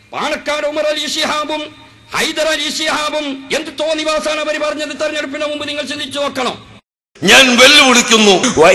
പാണക്കാട് ഉമർ അലി ശിഹാബും ഹൈദർ അലി ശിഹാബും എന്ത് തോന്നിവാസാണ് അവർ പറഞ്ഞത്? തെരഞ്ഞെടുപ്പിന് മുമ്പ് നിങ്ങൾ ചിന്തിച്ചു നോക്കണം. ഞാൻ വെല്ലുവിളിക്കുന്നു,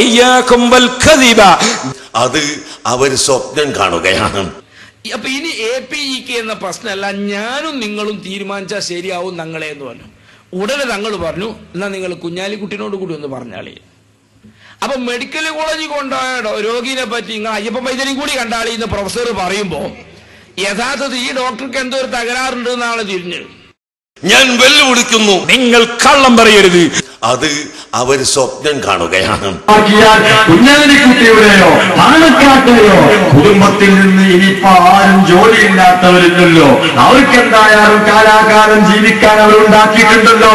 അത് അവർ സ്വപ്നം കാണുകയാണ്. അപ്പൊ ഇനി APEK എന്ന പ്രശ്നമല്ല, ഞാനും നിങ്ങളും തീരുമാനിച്ചാൽ ശരിയാവും ഞങ്ങളെ എന്ന് പറഞ്ഞു. ഉടനെ തങ്ങൾ പറഞ്ഞു, എന്നാ നിങ്ങൾ കുഞ്ഞാലിക്കുട്ടിനോട് കൂടി ഒന്ന് പറഞ്ഞാളി. അപ്പൊ മെഡിക്കൽ കോളേജിൽ കൊണ്ടുപോയ രോഗിനെ പറ്റി നിങ്ങൾ അയ്യപ്പൻ വൈദ്യനും കൂടി കണ്ടാളി എന്ന് പ്രൊഫസർ പറയുമ്പോ യഥാർത്ഥത്തിൽ ഈ ഡോക്ടർക്ക് എന്തോ ഒരു തകരാറുണ്ട് എന്നാണ് തിരിഞ്ഞ്. ഞാൻ വെല്ലുവിളിക്കുന്നു, നിങ്ങൾ കള്ളം പറയരുത്, അത് അവർ സ്വപ്നം കാണുകയാണ്. കുഞ്ഞാലിക്കുട്ടിയുടെയോ പാണക്കാട്ടെയോ കുടുംബത്തിൽ നിന്ന് ഇനിയിപ്പോ ആരും ജോലിയില്ലാത്തവരില്ലല്ലോ. അവർക്ക് എന്തായാലും കാലാകാലം ജീവിക്കാൻ അവർ ഉണ്ടാക്കിയിട്ടുണ്ടല്ലോ.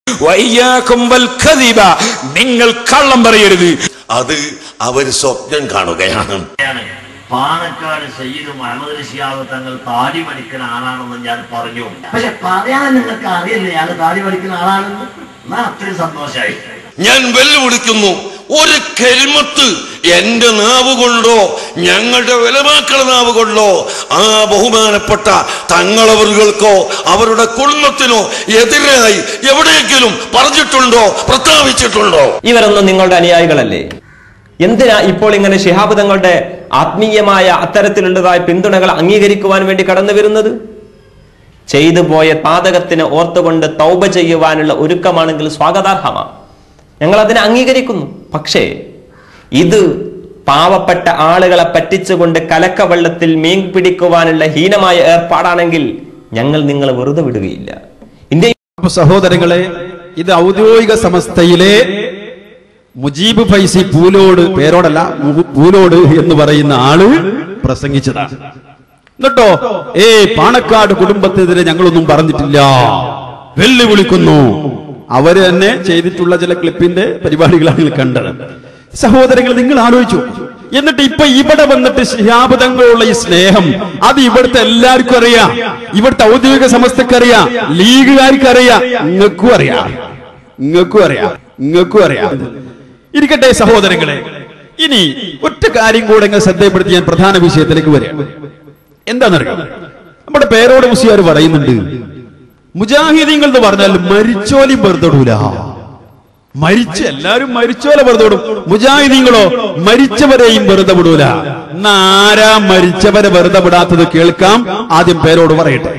നിങ്ങൾ കള്ളം പറയരുത്, അത് അവർ സ്വപ്നം കാണുകയാണ്. പാണക്കാട് സയ്യിദ് മുഹമ്മദ് ശിഹാബ് തങ്ങൾ താടി പഠിക്കുന്ന ആളാണെന്ന് ഞാൻ പറഞ്ഞു. പക്ഷെ പറയാൻ നിങ്ങൾക്ക് അറിയില്ല ഞാൻ താടി പഠിക്കുന്ന ആളാണെന്ന്. എന്നാ അത്രയും സന്തോഷമായി. ഞാൻ വെല്ലുവിളിക്കുന്നു, ഒരു കെൽമത്ത് എന്റെ നാവ് കൊണ്ടോ ഞങ്ങളുടെ ഉലമാക്കളുടെ നാവ് കൊണ്ടോ ആ ബഹുമാനപ്പെട്ട തങ്ങളവർകൾക്കോ അവരുടെ കുടുംബത്തിനോ എതിരായി എവിടെയെങ്കിലും പറഞ്ഞിട്ടുണ്ടോ, പ്രസ്താവിച്ചിട്ടുണ്ടോ? ഇവരൊന്നും നിങ്ങളുടെ അനുയായികളല്ലേ? എന്തിനാ ഇപ്പോൾ ഇങ്ങനെ ശിഹാബ് തങ്ങളുടെ ആത്മീയമായ അത്തരത്തിലുള്ളതായ പിന്തുണകൾ അംഗീകരിക്കുവാൻ വേണ്ടി കടന്നു വരുന്നത്? ചെയ്തു പോയ പാതകത്തിന് ഓർത്തുകൊണ്ട് തൗബ ചെയ്യുവാനുള്ള ഒരുക്കമാണെങ്കിൽ സ്വാഗതാർഹമാണ്, ഞങ്ങൾ അതിനെ അംഗീകരിക്കുന്നു. പക്ഷേ ഇത് പാവപ്പെട്ട ആളുകളെ പറ്റിച്ചുകൊണ്ട് കലക്കവെള്ളത്തിൽ മീൻ പിടിക്കുവാനുള്ള ഹീനമായ ഏർപ്പാടാണെങ്കിൽ ഞങ്ങൾ നിങ്ങളെ വെറുതെ വിടുകയില്ല. സഹോദരങ്ങളെ, ഇത് ഔദ്യോഗിക സമസ്തയിലെ മുജീബ് ഫൈസി പൂലോട്, പേരോടല്ല പൂലോട് എന്ന് പറയുന്ന ആള് പ്രസംഗിച്ചതാണ്. എന്നിട്ടോ പാണക്കാട് കുടുംബത്തിനെതിരെ ഞങ്ങളൊന്നും പറഞ്ഞിട്ടില്ല, വെല്ലുവിളിക്കുന്നു. അവര് തന്നെ ചെയ്തിട്ടുള്ള ചില ക്ലിപ്പിന്റെ പരിപാടികളാണ് കണ്ടത്. സഹോദരങ്ങൾ, നിങ്ങൾ ആലോചിച്ചു. എന്നിട്ട് ഇപ്പൊ ഇവിടെ വന്നിട്ട് ശിഹാബ് തങ്ങളുള്ള ഈ സ്നേഹം അത് ഇവിടുത്തെ എല്ലാവർക്കും അറിയാം, ഇവിടുത്തെ ഔദ്യോഗിക സമസ്തക്ക് അറിയാം, ലീഗുകാർക്ക് അറിയാം, നിങ്ങൾക്കും അറിയാം, നിങ്ങൾക്കും അറിയാം, നിങ്ങൾക്കും അറിയാം. ഇരിക്കട്ടെ സഹോദരങ്ങളെ, ഇനി ഒറ്റ കാര്യം കൂടെ ശ്രദ്ധപ്പെടുത്തി ഞാൻ പ്രധാന വിഷയത്തിലേക്ക് വരാം. എന്താണെന്നറിയാം, നമ്മുടെ പേരോട് മുസ്ലിയാർ പറയുന്നുണ്ട്, മുജാഹിദീങ്ങൾ എന്ന് പറഞ്ഞാൽ മരിച്ചോലി വെറുതെടൂല. എല്ലാരും മരിച്ചോലെ വെറുതെ വിടും, മുജാഹിദീങ്ങളോ മരിച്ചവരെയും വെറുതെ വിടൂല. ആരാ മരിച്ചവരെ വെറുതെ വിടാത്തത് കേൾക്കാം. ആദ്യം പേരോട് പറയട്ടെ.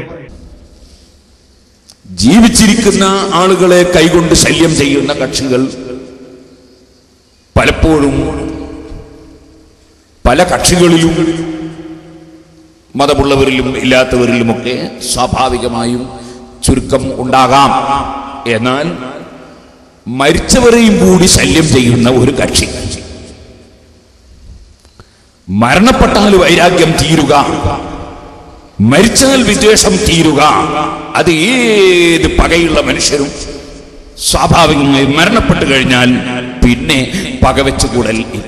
ജീവിച്ചിരിക്കുന്ന ആളുകളെ കൈകൊണ്ട് ശല്യം ചെയ്യുന്ന കക്ഷികൾ പലപ്പോഴും പല കക്ഷികളിലും മതമുള്ളവരിലും ഇല്ലാത്തവരിലുമൊക്കെ സ്വാഭാവികമായും ചുരുക്കം ഉണ്ടാകാം. എന്നാൽ മരിച്ചവരെയും കൂടി ശല്യം ചെയ്യുന്ന ഒരു കക്ഷി, മരണപ്പെട്ടാൽ വൈരാഗ്യം തീരുക, മരിച്ചാൽ വിദ്വേഷം തീരുക, അത് ഏത് പകയുള്ള മനുഷ്യരും സ്വാഭാവികമായി മരണപ്പെട്ടു കഴിഞ്ഞാൽ പിന്നെ പകവെച്ചു കൂടൽ ഇല്ല.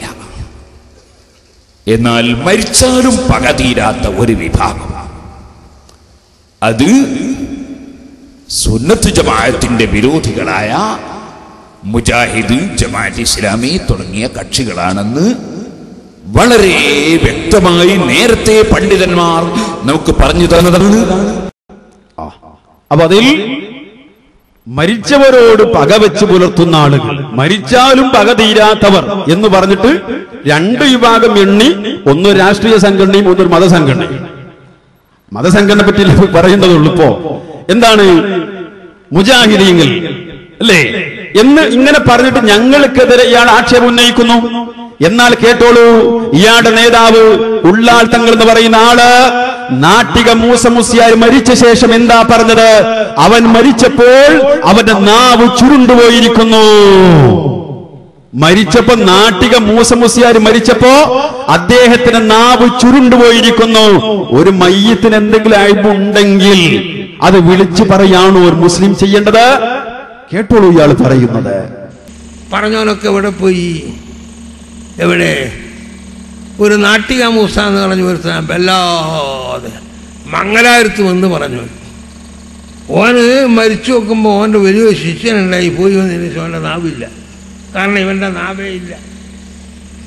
എന്നാൽ മരിച്ചാലും പക തീരാത്ത ഒരു വിഭാഗം, അത് സുന്നത്ത് ജമാഅത്തിന്റെ വിരോധികളായ മുജാഹിദ്, ജമാഅത്ത് ഇസ്ലാമി തുടങ്ങിയ കക്ഷികളാണെന്ന് വളരെ വ്യക്തമായി നേരത്തെ പണ്ഡിതന്മാർ നമുക്ക് പറഞ്ഞു തന്നതാണ്. അപ്പൊ അതിൽ മരിച്ചവരോട് പകവെച്ച് പുലർത്തുന്ന ആളുകൾ, മരിച്ചാലും പക തീരാത്തവർ എന്ന് പറഞ്ഞിട്ട് രണ്ട് വിഭാഗം എണ്ണി, ഒന്ന് രാഷ്ട്രീയ സംഘടനയും ഒന്നൊരു മതസംഘടനയും. മതസംഘടനയെ പറ്റി പറയുന്നതുള്ളൂ. ഇപ്പോ എന്താണ് മുജാഹിദീങ്ങൾ അല്ലേ എന്ന് ഇങ്ങനെ പറഞ്ഞിട്ട് ഞങ്ങൾക്കെതിരെ ഇയാൾ ആക്ഷേപം ഉന്നയിക്കുന്നു. എന്നാൽ കേട്ടോളൂ, ഇയാളുടെ നേതാവ് ഉള്ളാൾ തങ്ങൾ എന്ന് പറയുന്ന ആള് നാട്ടിക മൂസ മുസ്ലിയാർ മരിച്ച ശേഷം എന്താ പറഞ്ഞത്? അവൻ മരിച്ചപ്പോൾ അവന്റെ നാവ് ചുരുണ്ടുപോയിരിക്കുന്നു. മരിച്ചപ്പോ നാട്ടിക മൂസ മുസ്ലിയാർ മരിച്ചപ്പോ അദ്ദേഹത്തിന് നാവ് ചുരുണ്ടുപോയിരിക്കുന്നു. ഒരു മയ്യത്തിന് എന്തെങ്കിലും അയവുണ്ടെങ്കിൽ അത് വിളിച്ചു പറയാണോ ഒരു മുസ്ലിം ചെയ്യേണ്ടത്? കേട്ടോളൂ ഇയാൾ പറയുന്നത്. പറഞ്ഞവനൊക്കെ എവിടെ പോയി? എവിടെ? ഒരു നാട്ടിക മൂസ എന്ന് പറഞ്ഞു വരുത്താൻ വല്ലാതെ മംഗലാപുരത്ത് വന്ന് പറഞ്ഞു. ഓന് മരിച്ചു നോക്കുമ്പോൾ ഓൻ്റെ വലിയ ശിഷ്യനുണ്ടായി പോയി വന്നതിന് ശേഷം അവൻ്റെ നാവില്ല. കാരണം ഇവൻ്റെ നാവേ ഇല്ല.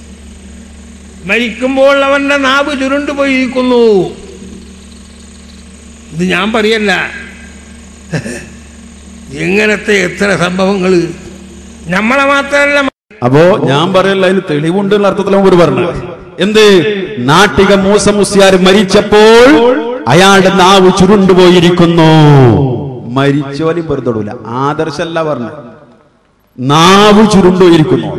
മരിക്കുമ്പോൾ അവൻ്റെ നാവ് ചുരുണ്ടു പോയിരിക്കുന്നു. ഇത് ഞാൻ പറയല്ല, ഇങ്ങനത്തെ എത്ര സംഭവങ്ങൾ നമ്മളെ മാത്രമല്ല. അപ്പോ ഞാൻ പറയല്ല, അതിന് തെളിവുണ്ടെന്ന അർത്ഥത്തിലാണ് ഒരു പറഞ്ഞത്. എന്ത്? നാട്ടിക മൂസ മുസ്ലിയാർ മരിച്ചപ്പോൾ അയാളുടെ നാവ് ചുരുണ്ടുപോയിരിക്കുന്നു. മരിച്ചോലും വെറുതൊടൂല, ആദർശല്ല പറഞ്ഞു. നാവ് ചുരുണ്ടുപോയിരിക്കുന്നു.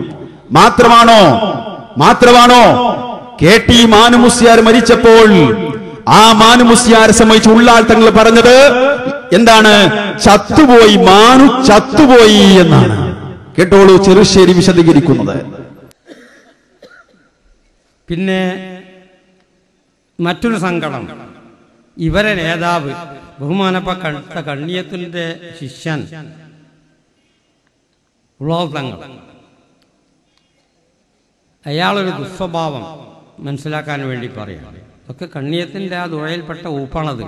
മാത്രമാണോ KT മാനുമുസ്ലിയാർ മരിച്ചപ്പോൾ ആ മാനുമുസ്ലിയാരെ സംബന്ധിച്ച് ഉള്ളാൾ തങ്ങൾ പറഞ്ഞത് എന്താണ്? ചത്തുപോയി, മാനു ചത്തുപോയി എന്നാണ്. കേട്ടോളൂ ചെറുശ്ശേരി വിശദീകരിക്കുന്നത്. പിന്നെ മറ്റൊരു സങ്കടം, ഇവരെ നേതാവ് ബഹുമാനപ്പെട്ട കണ്ണിയത്തിന്റെ ശിഷ്യൻ തങ്ങൾ, അയാളൊരു ദുസ്വഭാവം മനസ്സിലാക്കാൻ വേണ്ടി പറയാം. ഒക്കെ കണ്ണിയത്തിന്റെ ആ ദുഴയിൽപ്പെട്ട ഊപ്പാണത്.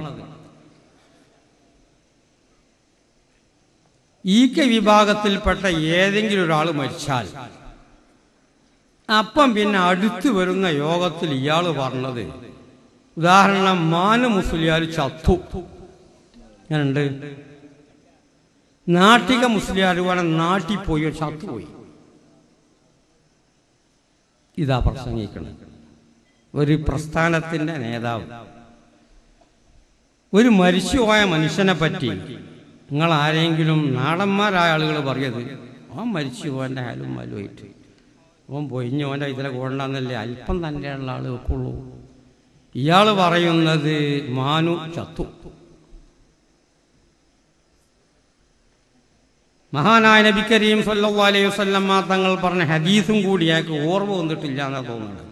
വിഭാഗത്തിൽപ്പെട്ട ഏതെങ്കിലും ഒരാൾ മരിച്ചാൽ അപ്പം പിന്നെ അടുത്ത് വരുന്ന യോഗത്തിൽ ഇയാൾ പറഞ്ഞത്, ഉദാഹരണം മാനു മുസ്ലിയാർ ചത്തു, ഞാനുണ്ട്. നാട്ടിക മുസ്ലിയാർ വേണം നാട്ടിൽ പോയി ചത്തുപോയി. ഇതാ പ്രസംഗിക്കണം ഒരു പ്രസ്ഥാനത്തിന്റെ നേതാവ്. ഒരു മരിച്ചുപോയ മനുഷ്യനെ പറ്റി നിങ്ങൾ ആരെങ്കിലും നാടന്മാരായ ആളുകൾ പറയത്, അവൻ മരിച്ചു പോൻ്റെ ഹാലും മലുമായിട്ട് അവൻ പൊയിഞ്ഞ് ഓൻ്റെ ഇതിലെ കൊണ്ടാന്നല്ലേ അല്പം തന്നെയുള്ള ആൾ വെക്കുള്ളൂ. ഇയാൾ പറയുന്നത് മാനു ചത്തു. മഹാനായ നബി കരീം സല്ലല്ലാഹു അലൈഹി വസല്ലം തങ്ങൾ പറഞ്ഞ ഹദീസും കൂടി അയാൾക്ക് ഓർമ്മ വന്നിട്ടില്ല എന്നാ തോന്നുന്നത്.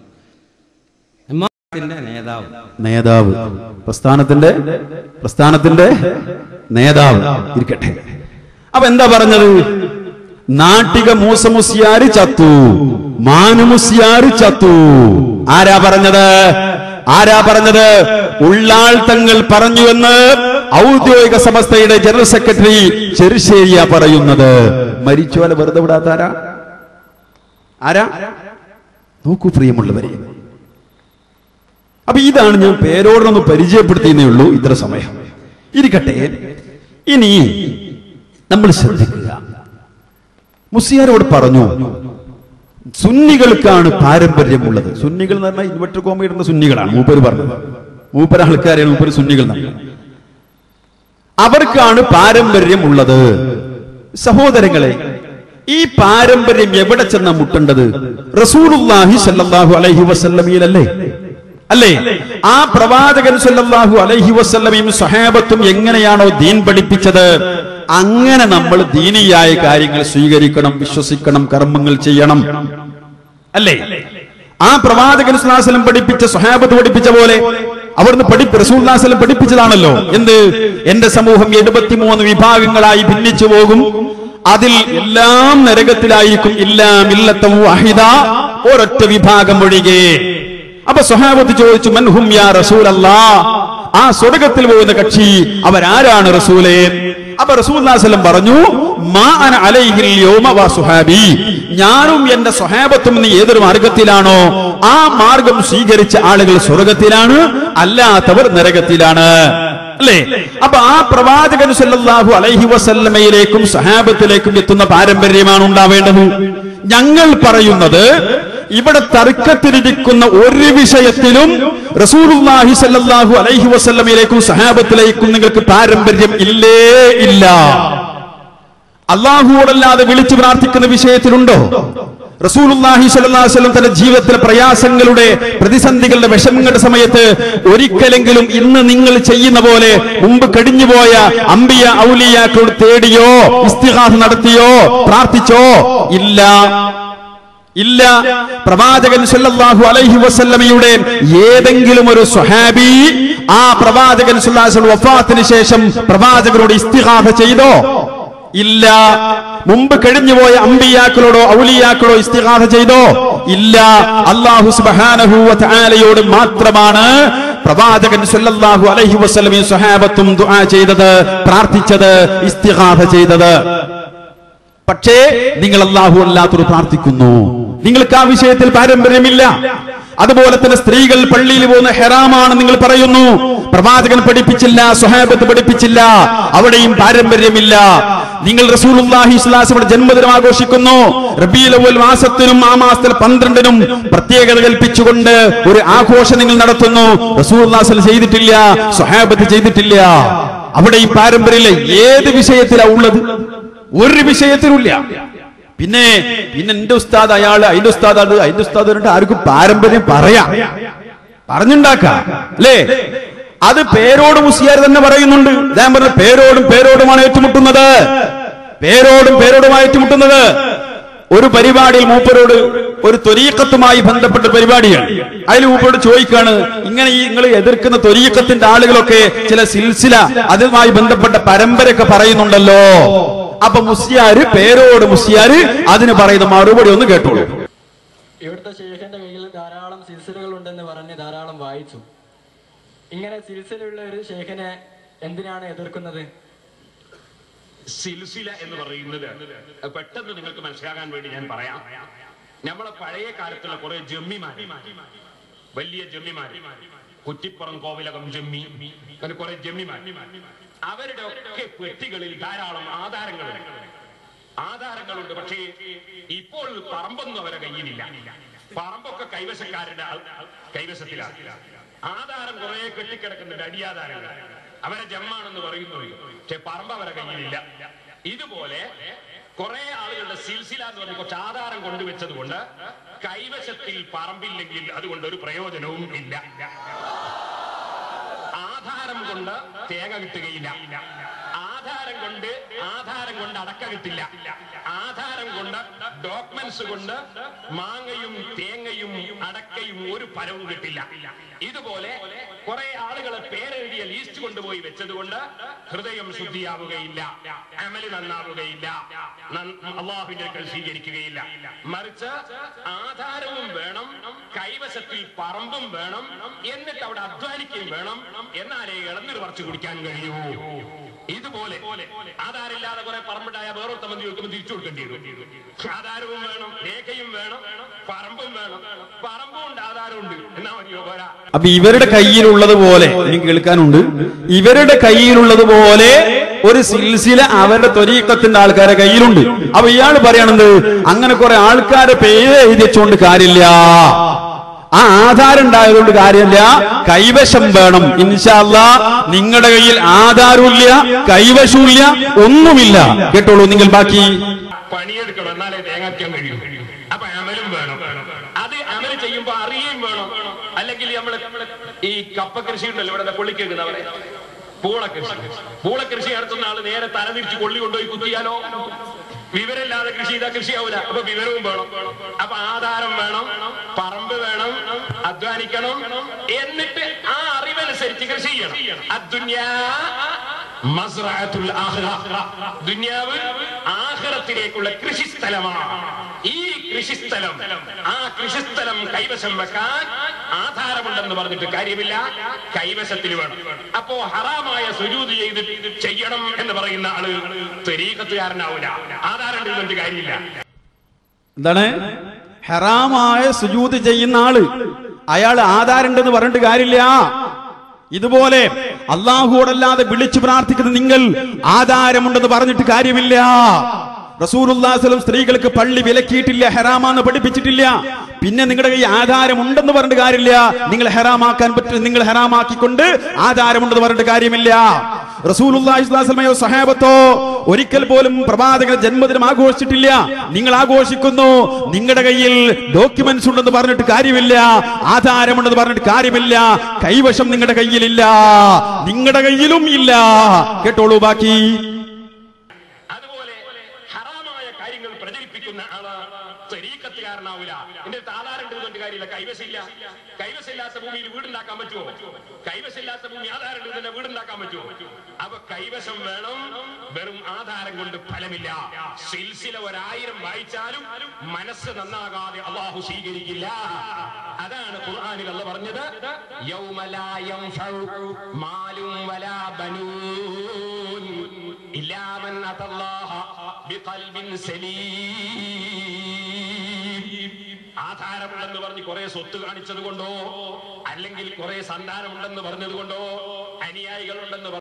നേതാവ് പ്രസ്ഥാനത്തിന്റെ നേതാവ് ഇരിക്കട്ടെ. അപ്പൊ എന്താ പറഞ്ഞത്? നാട്ടിക മൂസ മുസ്ലിയാർ ചത്തു, മാനുമുസ്ലിയാർ ചത്തു. ആരാ പറഞ്ഞത്? ഉള്ളാൾ തങ്ങൾ പറഞ്ഞു എന്ന് ഔദ്യോഗിക സമസ്തയുടെ ജനറൽ സെക്രട്ടറി ചെറുശ്ശേരിയ പറയുന്നത്. മരിച്ചോലെ വെറുതെ വിടാത്ത ആരാ? നോക്കൂ പ്രിയമുള്ളവരെ, അപ്പൊ ഇതാണ് ഞാൻ പേരോടൊന്ന് പരിചയപ്പെടുത്തിയേ ഉള്ളൂ. ഇത്ര സമയം ഇരിക്കട്ടെ. ഇനി നമ്മൾ ശ്രദ്ധിക്കുക. മുസ്ലിയാരോട് പറഞ്ഞു സുന്നികൾക്കാണ് പാരമ്പര്യമുള്ളത്. സുന്നികൾ എന്ന് പറഞ്ഞാൽ ഇൻവെർട്ടർ കോമ ഇടുന്ന സുന്നികളാണ് മൂപ്പര് പറഞ്ഞത്. മൂപ്പര് ആൾക്കാരെയാണ് മൂപ്പര് സുന്നികൾ. അവർക്കാണ് പാരമ്പര്യമുള്ളത്. സഹോദരങ്ങളെ, ഈ പാരമ്പര്യം എവിടെ ചെന്ന മുട്ടേണ്ടത്? റസൂലുള്ളാഹി സ്വല്ലല്ലാഹു അലൈഹി വസല്ലമയിലല്ലേ? അല്ലേ? ആ പ്രവാചകൻ സല്ലല്ലാഹു അലൈഹി വസല്ലമയും സ്വഹാബത്തും എങ്ങനെയാണോ ദീൻ പഠിപ്പിച്ചത്, അങ്ങനെ നമ്മൾ ദീനിയായ കാര്യങ്ങൾ സ്വീകരിക്കണം, വിശ്വസിക്കണം, കർമ്മങ്ങൾ ചെയ്യണം. അല്ലേ? ആ പ്രവാചകൻ സ്വല്ലല്ലാഹു അലൈഹി വസല്ലം പഠിപ്പിച്ച, സ്വഹാബത്ത് പഠിപ്പിച്ച പോലെ അവിടുന്ന് റസൂലുള്ളാഹി സ്വല്ലല്ലാഹു അലൈഹി വസല്ലം പഠിപ്പിച്ചതാണല്ലോ. എന്ത്? എന്റെ സമൂഹം 73 വിഭാഗങ്ങളായി ഭിന്നിച്ചു പോകും, അതിൽ എല്ലാം നരകത്തിലായിരിക്കും, ഇല്ലാ മില്ലത്തൻ വഹിദ, ഒരൊറ്റ വിഭാഗം ഒഴികെ. അപ്പൊ സ്വഹാബത്ത് ചോദിച്ചു, മൻഹും യാ റസൂലല്ലാഹ്, ആ സ്വർഗ്ഗത്തിൽ പോകുന്ന കക്ഷി അവരാരാണ് റസൂലേ? അപ്പൊ റസൂലുള്ളാഹി സ്വല്ലല്ലാഹു അലൈഹി വസല്ലം പറഞ്ഞു, മാ അന അലൈഹിൽ യൗമ വ സുഹാബി, ഞാനും എന്റെ സ്വഹാബത്തും ഇന്ന് ഏതൊരു മാർഗത്തിലാണോ ആ മാർഗം സ്വീകരിച്ച ആളുകൾ സ്വർഗ്ഗത്തിലാണ്, അല്ലാത്തവർ നരകത്തിലാണ്. അല്ലേ? അപ്പൊ ആ പ്രവാചകൻ സല്ലല്ലാഹു അലൈഹി വസല്ലമയിലേക്കും സ്വഹാബത്തിലേക്കും എത്തുന്ന പാരമ്പര്യമാണ് ഉണ്ടാവേണ്ടത്. ഞങ്ങൾ പറയുന്നത്, ഇവിടെ തർക്കത്തിലിരിക്കുന്ന ഒരു വിഷയത്തിലും റസൂലുള്ളാഹി സ്വല്ലല്ലാഹു അലൈഹി വസല്ലമയിലേക്കും സ്വഹാബത്തിലേക്കും നിങ്ങൾക്ക് പാരമ്പര്യം ഇല്ല. അല്ലാഹുവോടല്ലാതെ വിളിച്ചു പ്രാർത്ഥിക്കുന്ന വിഷയത്തിലുണ്ടോ? റസൂലുള്ളാഹി സ്വല്ലല്ലാഹു അലൈഹി വസല്ലം തന്റെ ജീവിതത്തിലെ പ്രയാസങ്ങളുടെ, പ്രതിസന്ധികളുടെ, വിഷമങ്ങളുടെ സമയത്ത് ഒരിക്കലെങ്കിലും ഇന്ന് നിങ്ങൾ ചെയ്യുന്ന പോലെ മുമ്പ് കഴിഞ്ഞുപോയ അംബിയ ഔലിയാക്കളോട് തേടിയോ, ഇസ്തിഗാസ നടത്തിയോ, പ്രാർത്ഥിച്ചോ? ഇല്ല. പ്രവാചകൻ സല്ലല്ലാഹു അലൈഹി വസല്ലമയുടെ ഏതെങ്കിലും ഒരു സ്വഹാബി ആ പ്രവാചകൻ സല്ലല്ലാഹു അലൈഹി വസല്ലം വഫാത്തിന് ശേഷം പ്രവാചകനോട് ഇസ്തിഗാസ ചെയ്തോ? ഇല്ല. മുമ്പ് കഴിഞ്ഞുപോയ അംബിയാക്കളോടോ ഔലിയാക്കളോ ഇസ്തിഗാസ ചെയ്തോ? ഇല്ല. അല്ലാഹു സുബ്ഹാനഹു വ തആലയോട് മാത്രമാണ് പ്രവാചകൻ സല്ലല്ലാഹു അലൈഹി വസല്ലമയും സ്വഹാബത്തും ദുആ ചെയ്തത്, പ്രാർത്ഥിച്ചത്, ഇസ്തിഗാസ ചെയ്തത്. പക്ഷേ നിങ്ങൾ അല്ലാഹു അല്ലാത്തവർ പ്രാർത്ഥിക്കുന്നു, നിങ്ങൾക്ക് ആ വിഷയത്തിൽ പാരമ്പര്യമില്ല. അതുപോലെ തന്നെ സ്ത്രീകൾ പള്ളിയിൽ പോകുന്ന ഹെറാമാണ് നിങ്ങൾ പറയുന്നു, പ്രവാചകൻ പഠിപ്പിച്ചില്ല, സ്വഹാബത്ത് പഠിപ്പിച്ചില്ല. അവിടെയും പാരമ്പര്യമില്ല. നിങ്ങൾ റസൂലുള്ളാഹി സ്വല്ലല്ലാഹു അലൈഹി വസല്ലം ജന്മദിനം ആഘോഷിക്കുന്നു. റബീഉൽ അവ്വൽ മാസത്തിനും ആ മാസത്തിൽ 12നും പ്രത്യേകത കൽപ്പിച്ചുകൊണ്ട് ഒരു ആഘോഷം നിങ്ങൾ നടത്തുന്നു. റസൂലുള്ളാഹി സ്വല്ലല്ലാഹു അലൈഹി വസല്ലം ചെയ്തിട്ടില്ല, സ്വഹാബത്ത് ചെയ്തിട്ടില്ല. അവിടെ ഈ പാരമ്പര്യമില്ല. ഏത് വിഷയത്തിലാ ഉള്ളത്? ഒരു വിഷയത്തിലുമില്ല. പിന്നെ എന്റെ ഉസ്താദ് അയാള്, അതിന്റെ ഉസ്താദ് അത്, അതിന്റെ ഉസ്താദ് പറഞ്ഞിട്ട് ആർക്കും പാരമ്പര്യം പറഞ്ഞുണ്ടാക്കാം അല്ലേ? അത് പേരോട് മുസ്ലിയാർ തന്നെ പറയുന്നുണ്ട്. ഞാൻ പറഞ്ഞ പേരോടുമാണ് ഏറ്റുമുട്ടുന്നത്. പേരോടുമായി ഏറ്റുമുട്ടുന്നത്. ഒരു പരിപാടിയിൽ മൂപ്പരോട് ഒരു ത്വരീഖത്തുമായി ബന്ധപ്പെട്ട പരിപാടിയാണ്. അതിൽ മൂപ്പരോട് ചോദിക്കാണ്, ഇങ്ങനെ ഈ നിങ്ങൾ എതിർക്കുന്ന ത്വരീഖത്തിന്റെ ആളുകളൊക്കെ ചില സിൽസില അതുമായി ബന്ധപ്പെട്ട പരമ്പരയൊക്കെ പറയുന്നുണ്ടല്ലോ. അപ്പൊ പേരോട് മുസ്ലിയാര് അതിന് പറയുന്ന മറുപടി ഒന്ന് കേട്ടോളൂ. ഇവിടുത്തെ ശേഖന്റെ കയ്യിൽ ധാരാളം സിൽസിലകൾ ഉണ്ടെന്ന് പറഞ്ഞ് ധാരാളം വായിച്ചു. ഇങ്ങനെ സിൽസിലുള്ള ഒരു ശേഖനെ എന്തിനാണ് എതിർക്കുന്നത്? സിൽസില എന്ന് പറയുന്നത് പെട്ടെന്ന് നിങ്ങൾക്ക് മനസ്സിലാകാൻ വേണ്ടി ഞാൻ പറയാം. നമ്മളെ പഴയ കാലത്തുള്ള കുറെ ജമ്മിമാര്, വലിയ ജമ്മിമാര്, കുറ്റിപ്പുറം കോവിലകം ജമ്മി, അങ്ങനെ കുറെ ജമ്മിമാർ, അവരുടെ ഒക്കെ പെട്ടികളിൽ ധാരാളം ആധാരങ്ങളുണ്ട്. പക്ഷേ ഇപ്പോൾ പറമ്പൊന്നും അവരെ കയ്യിലില്ല. പറമ്പൊക്കെ കൈവശക്കാരുടെ കൈവശത്തിലാണ്. ആധാരം കുറെ കെട്ടിക്കിടക്കുന്നുണ്ട്, അടിയാധാരങ്ങൾ. അവരെ ജമ്മാണെന്ന് പറയുന്നു, പക്ഷെ പറമ്പ് അവരെ കയ്യിലില്ല. ഇതുപോലെ കുറെ ആളുകളുടെ സിൽസില എന്ന് പറഞ്ഞ കുറച്ച് ആധാരം കൊണ്ടുവച്ചത് കൊണ്ട് കൈവശത്തിൽ പറമ്പില്ലെങ്കിൽ അതുകൊണ്ട് ഒരു പ്രയോജനവും ഇല്ല. ആധാരം കൊണ്ട് തേങ്ങ കിട്ടുകയില്ല, ആധാരം കൊണ്ട് അടക്ക കിട്ടില്ല, ആധാരം കൊണ്ട് ഡോക്യുമെന്റ്സ് കൊണ്ട് മാങ്ങയും തേങ്ങയും അടക്കയും ഒരു ഫലവും കിട്ടില്ല. ഇതുപോലെ കുറെ ആളുകളെ പേരെഴുതിയ ലീസ്റ്റ് കൊണ്ടുപോയി വെച്ചതുകൊണ്ട് ഹൃദയം ശുദ്ധിയാവുകയില്ല, അമല് നന്നാവുകയില്ല, അള്ളാഹുവിന്റെ അടുക്കൽ സ്വീകരിക്കുകയില്ല. മറിച്ച് ആധാരവും വേണം, കൈവശത്തിൽ പറമ്പും വേണം, എന്നിട്ട് അവിടെ അധ്വാനിക്കുകയും വേണം. എന്നാലേ ഇളനീർ പറിച്ചു കുടിക്കാൻ കഴിയൂ. ഇതുപോലെ ആധാരമില്ലാതെ കുറെ പറമ്പുണ്ടായ വേറൊരു തമ്മതി വെക്കുമ്പോൾ തിരിച്ചു കൊടുക്കേണ്ടി വരും. ആധാരവും വേണം, രേഖയും വേണം, പറമ്പും വേണം. പറമ്പും ഉണ്ട്, ആധാരമുണ്ട്, എന്നാ മതിയോ? പോരാ. അപ്പൊ ഇവരുടെ കയ്യിലുള്ളതുപോലെ എനിക്ക് കേൾക്കാനുണ്ട്, ഇവരുടെ കയ്യിലുള്ളതുപോലെ ഒരു സിൽസില അവരുടെ ത്വരീഖത്തിന്റെ ആൾക്കാരെ കയ്യിലുണ്ട്. അപ്പൊ ഇയാൾ പറയണത് അങ്ങനെ കുറെ ആൾക്കാരെ പേര് എഴുതി വെച്ചുകൊണ്ട് കാര്യമില്ല, ആ ആധാരം ഉണ്ടായതുകൊണ്ട് കാര്യമില്ല, കൈവശം വേണം. ഇൻഷാ അല്ലാഹ് നിങ്ങളുടെ കയ്യിൽ ആധാരമില്ല, കൈവശമില്ല, ഒന്നുമില്ല. കേട്ടോളൂ നിങ്ങൾ ബാക്കി. പണിയെടുക്കണം, എന്നാലേ തേങ്ങാക്കാൻ കഴിയും. അപ്പൊ അമലും വേണം. അത് അമല് ചെയ്യുമ്പോ അറിയുകയും വേണം. അല്ലെങ്കിൽ നമ്മള് ഈ കപ്പ കൃഷി ഉണ്ടല്ലോ, ഇവിടെ കൊള്ളിക്കേക്കുന്നത്, അവിടെ പൂളകൃഷി നടത്തുന്ന ആള് നേരെ തലതിരിച്ച് കൊള്ളി കൊണ്ടുപോയി കുത്തിയാലോ? വിവരമില്ലാതെ കൃഷി ചെയ്താൽ കൃഷിയാവൂല. അപ്പൊ വിവരവും വേണം. അപ്പൊ ആധാരം വേണം, പറമ്പ് വേണം, അധ്വാനിക്കണം, എന്നിട്ട് ആ അറിവനുസരിച്ച് കൃഷി ചെയ്യണം. ദുനിയാവ് ആഖിറത്തിലേക്കുള്ള കൃഷിസ്ഥലമാണ്. ഈ കൃഷിസ്ഥലം, ആ കൃഷിസ്ഥലം കൈവശം വെക്കാൻ ആധാരമുണ്ടെന്ന് പറഞ്ഞിട്ട് കാര്യമില്ല, കൈവശത്തിൽ വേണം. അപ്പോ ഹറാമായ സുജൂദ് ചെയ്യണം എന്ന് പറയുന്ന ആള് ത്വരീഖത്തുകാരനാവൂല. ആധാരം ഉണ്ടെന്ന് കാര്യമില്ല. എന്താണ് ഹറാമായ സുജൂദ് ചെയ്യുന്ന ആള്? അയാൾ ആധാരം ഉണ്ടെന്ന് പറഞ്ഞിട്ട് കാര്യമില്ല. ഇതുപോലെ അല്ലാഹുവോടല്ലാതെ വിളിച്ചു പ്രാർത്ഥിക്കുന്ന നിങ്ങൾ ആധാരമുണ്ടെന്ന് പറഞ്ഞിട്ട് കാര്യമില്ല. റസൂലുള്ളാഹി സ്വല്ലല്ലാഹു അലൈഹി വസല്ലം സ്ത്രീകൾക്ക് പള്ളി വിലക്കിയിട്ടില്ല, ഹറാമാന്ന് പഠിപ്പിച്ചിട്ടില്ല. പിന്നെ നിങ്ങളുടെ കയ്യിൽ ആധാരമുണ്ടെന്ന് പറഞ്ഞിട്ട് കാര്യമില്ല. നിങ്ങൾ ഹറാമാക്കാൻ പറ്റും, നിങ്ങൾ ഹറാമാക്കിക്കൊണ്ട് ആധാരമുണ്ടെന്ന് പറഞ്ഞിട്ട് കാര്യമില്ല. റസൂലുള്ളാഹി സ്വല്ലല്ലാഹു അലൈഹി വസല്ലമയോ സഹാബത്തോ ഒരിക്കൽ പോലും പ്രവാചകന്റെ ജന്മദിനം ആഘോഷിച്ചിട്ടില്ല. നിങ്ങൾ ആഘോഷിക്കുന്നു. നിങ്ങളുടെ കയ്യിൽ ഡോക്യുമെന്റ്സ് ഉണ്ടെന്ന് പറഞ്ഞിട്ട് കാര്യമില്ല, ആധാരമുണ്ടെന്ന് പറഞ്ഞിട്ട് കാര്യമില്ല, കൈവശം നിങ്ങളുടെ കയ്യിലില്ല, നിങ്ങളുടെ കയ്യിലും ഇല്ല. കേട്ടോളൂ ബാക്കി. കൈവശമില്ലാത്ത ഭൂമിയിൽ വീടുണ്ടാക്കാൻ പറ്റുമോ? കൈവശമില്ലാത്ത ഭൂമി ആധാരം തന്നെ വീടുണ്ടാക്കാൻ പറ്റുമോ? അപ്പൊ കൈവശം വേണം. വെറും ആധാരം കൊണ്ട് ഫലമില്ല. സിൽസില 1000 വായിച്ചാലും മനസ്സ് നന്നാകാതെ അല്ലാഹു സ്വീകരിക്കില്ല. അതാണ് ഖുർആനിൽ അല്ലാഹു പറഞ്ഞത്, യൗമ ലാ യൻഫഉ മാലും വലാ ബനൂൻ ഇല്ലാ മൻ അത്തല്ലാഹ ബിഖൽബിൻ സലീം. ആധാരം ആധാരമുണ്ടെന്ന് പറഞ്ഞ് കുറെ സ്വത്ത് കാണിച്ചത് കൊണ്ടോ, അല്ലെങ്കിൽ കുറെ സന്താനമുണ്ടെന്ന് പറഞ്ഞത് കൊണ്ടോ, അനുയായികളുണ്ടെന്ന്